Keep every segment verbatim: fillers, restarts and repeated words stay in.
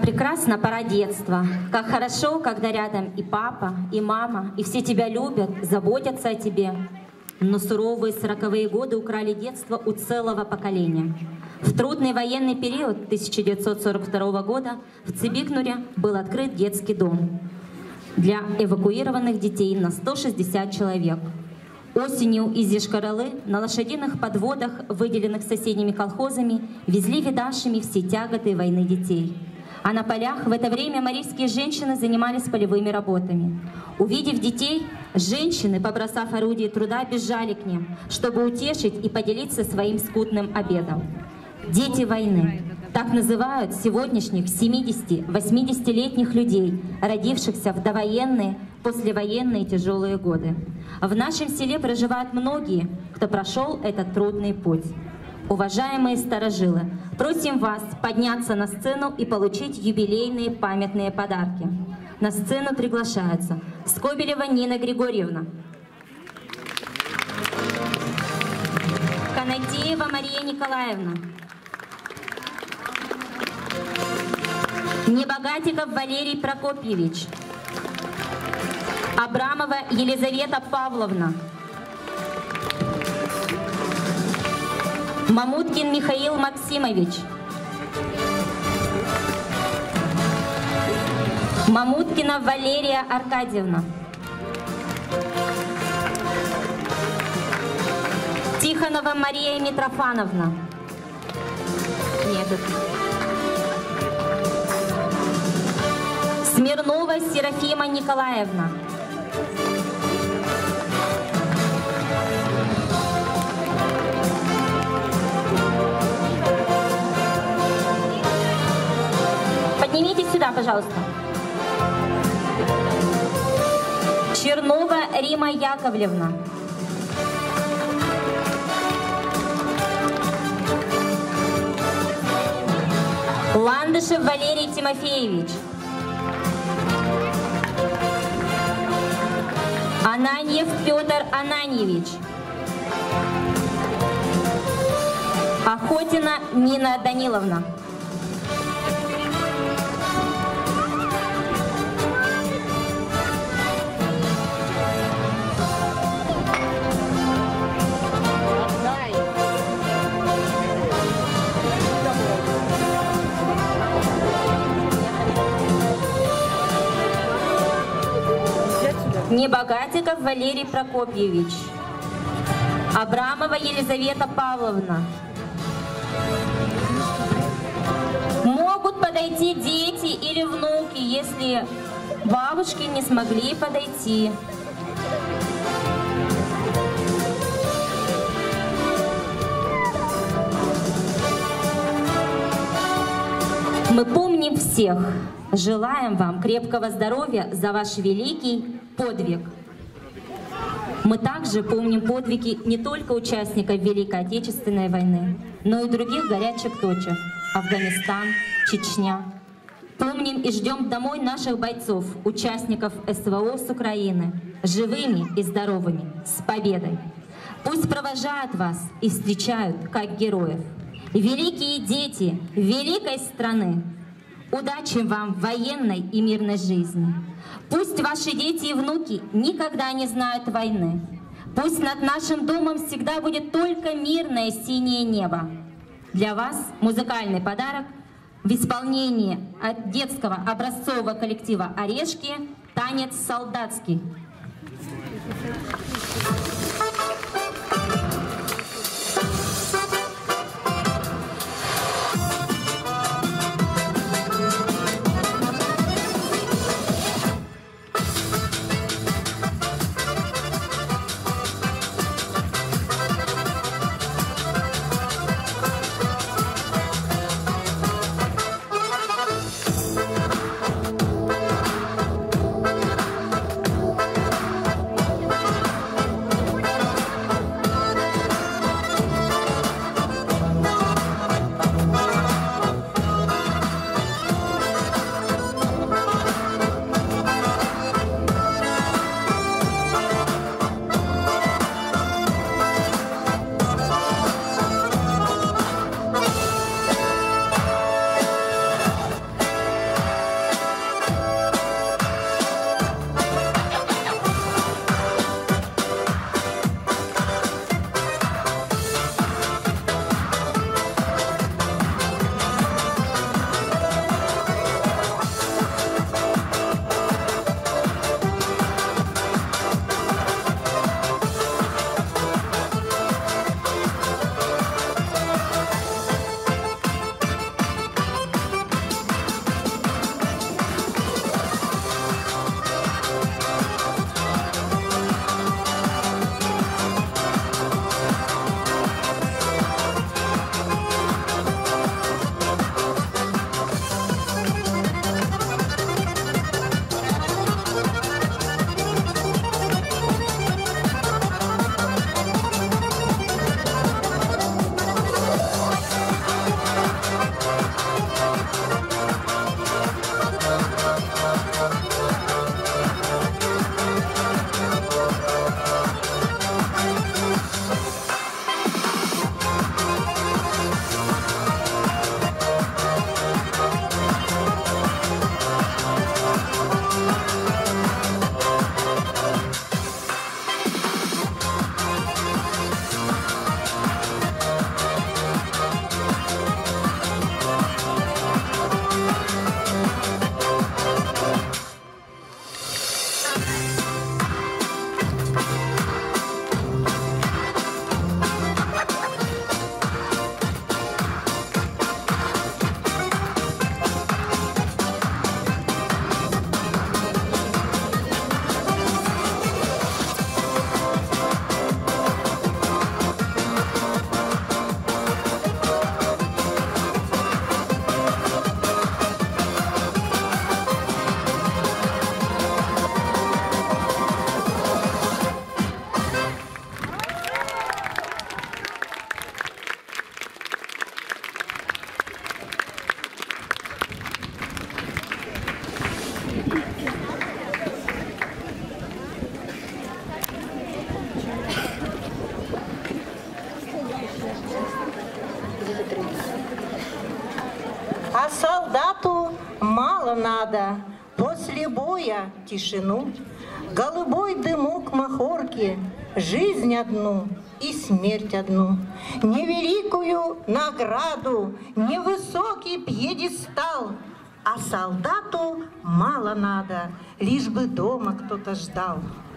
прекрасна пора детства, как хорошо, когда рядом и папа, и мама, и все тебя любят, заботятся о тебе. Но суровые сороковые годы украли детство у целого поколения. В трудный военный период тысяча девятьсот сорок второго года в Цибикнуре был открыт детский дом для эвакуированных детей на сто шестьдесят человек. Осенью из Йошкар-Олы на лошадиных подводах, выделенных соседними колхозами, везли видавшими все тяготы войны детей. А на полях в это время марийские женщины занимались полевыми работами. Увидев детей, женщины, побросав орудие труда, бежали к ним, чтобы утешить и поделиться своим скудным обедом. Дети войны. Так называют сегодняшних семидесяти-восьмидесятилетних людей, родившихся в довоенные, послевоенные тяжелые годы. В нашем селе проживают многие, кто прошел этот трудный путь. Уважаемые старожилы, просим вас подняться на сцену и получить юбилейные памятные подарки. На сцену приглашаются Скобелева Нина Григорьевна, Канатеева Мария Николаевна, Небогатиков Валерий Прокопьевич, Абрамова Елизавета Павловна, Мамуткин Михаил Максимович, Мамуткина Валерия Аркадьевна, Тихонова Мария Митрофановна, Нет. Смирнова Серафима Николаевна, поднимитесь сюда, пожалуйста. Чернова Рима Яковлевна, Ландышев Валерий Тимофеевич, Ананьев Петр Ананьевич, Охотина Нина Даниловна, Небогатиков Валерий Прокопьевич, Абрамова Елизавета Павловна. Могут подойти дети или внуки, если бабушки не смогли подойти. Мы помним всех. Желаем вам крепкого здоровья за ваш великий подвиг. Мы также помним подвиги не только участников Великой Отечественной войны, но и других горячих точек – Афганистан, Чечня. Помним и ждем домой наших бойцов, участников СВО с Украины, живыми и здоровыми, с победой. Пусть провожают вас и встречают как героев. Великие дети великой страны, удачи вам в военной и мирной жизни. Пусть ваши дети и внуки никогда не знают войны. Пусть над нашим домом всегда будет только мирное синее небо. Для вас музыкальный подарок в исполнении от детского образцового коллектива «Орешки» «Танец солдатский». надо после боя тишину, голубой дымок махорки, жизнь одну и смерть одну, не великую награду, не высокий пьедестал, а солдату мало надо, лишь бы дома кто-то ждал.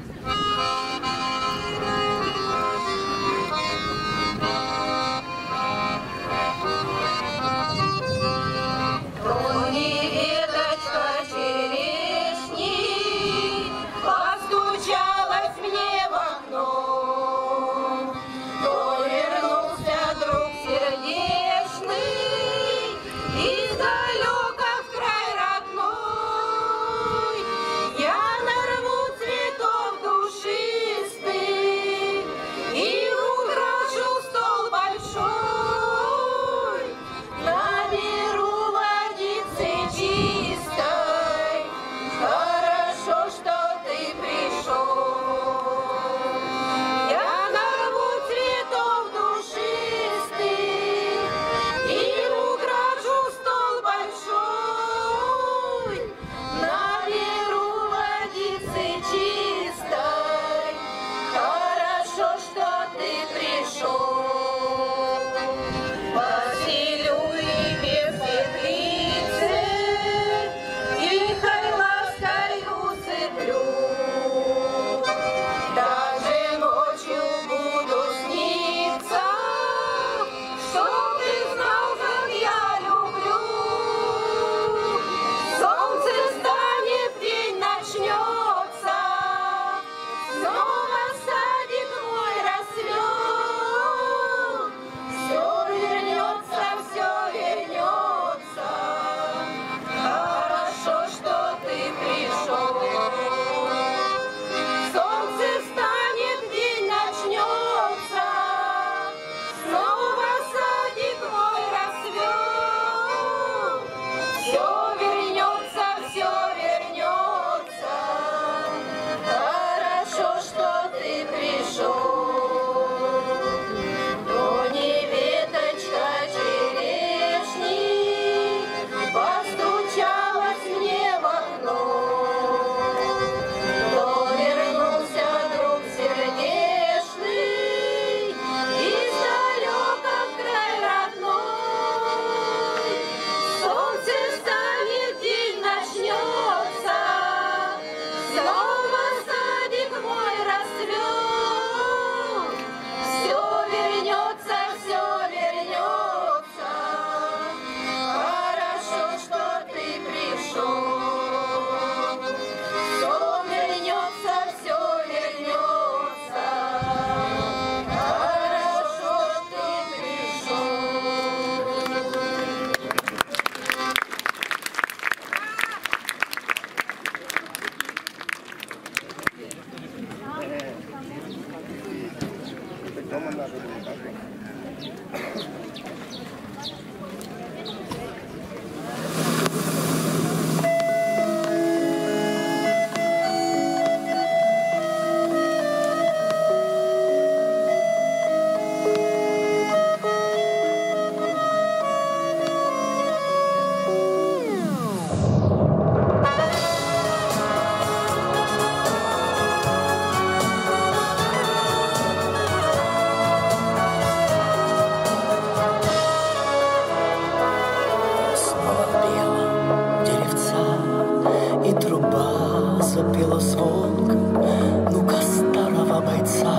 запела звонко, ну-ка старого бойца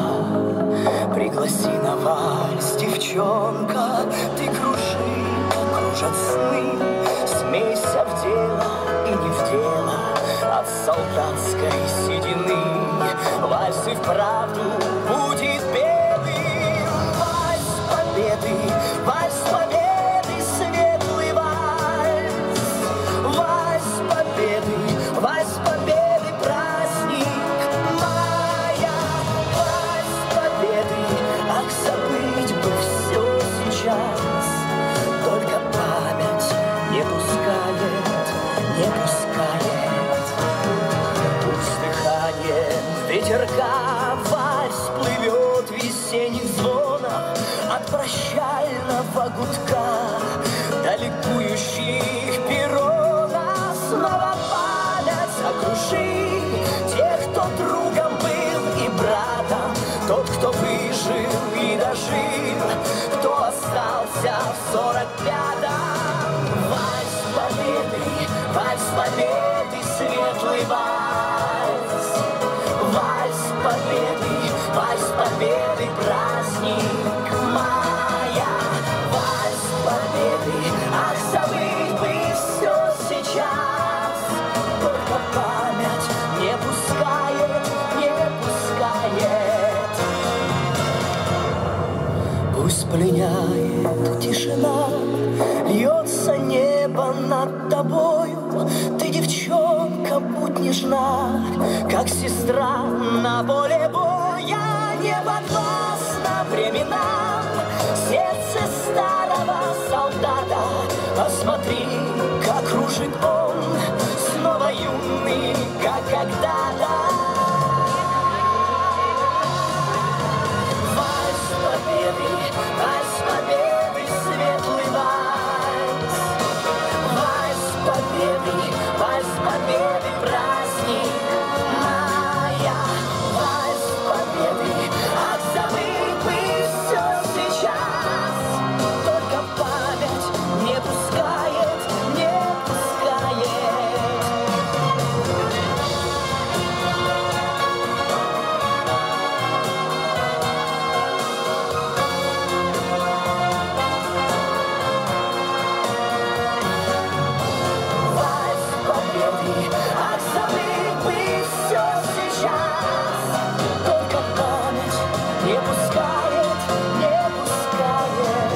пригласи на вальс, девчонка, ты кружи, кружат сны, смейся в дело и не в дело от солдатской седины. Вальс и вправду будет белым, вальс победы, вальс победы, светлый вальс, вальс победы, вальс победы. Только память не пускает, не пускает. Услыханием ветерка вальс плывет в весенних звонах от прощального гудка до ликующих перрона. Снова окружи тех, кто другом был и братом, тот, кто выжил и дожил, кто остался в сорок пятом. Вальс победы, вальс победы, светлый вальс. Вальс победы, вальс победы, праздник мая. Вальс победы, ах, забыть бы все сейчас. Только память не пускает, не пускает. Пусть пленяет тишина, льется небо над тобою. Ты, девчонка, будь нежна, как сестра на поле боя. Не подвластно временам сердце старого солдата. Посмотри, как кружит он, снова юный, как когда-то. Вальс победы, вальс победы, светлый вальс. Вальс победы, вальс победы, праздник мая. Вальс победы, ах, забыть бы все сейчас. Только память не пускает, не пускает. Вальс победы, ах, забыть бы все сейчас. Только память не пускает, не пускает.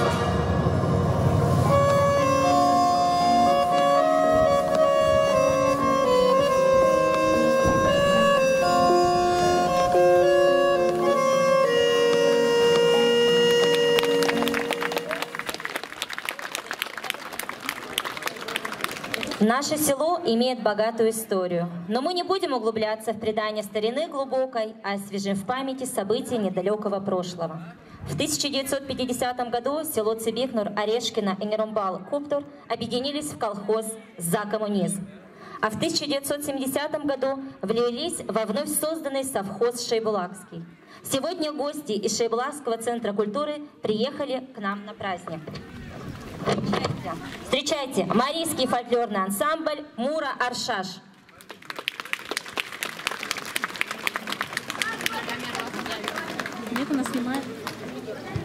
Наше село имеет богатую историю, но мы не будем углубляться в предание старины глубокой, а освежим в памяти события недалекого прошлого. В тысяча девятьсот пятидесятом году село Цибикнур, Орешкино и Нерумбал Куптур объединились в колхоз «За коммунизм». А в тысяча девятьсот семидесятом году влились во вновь созданный совхоз «Шейбулакский». Сегодня гости из Шейбулакского центра культуры приехали к нам на праздник. Встречайте, встречайте, марийский фольклорный ансамбль «Мура Аршаш». Нет, она снимает.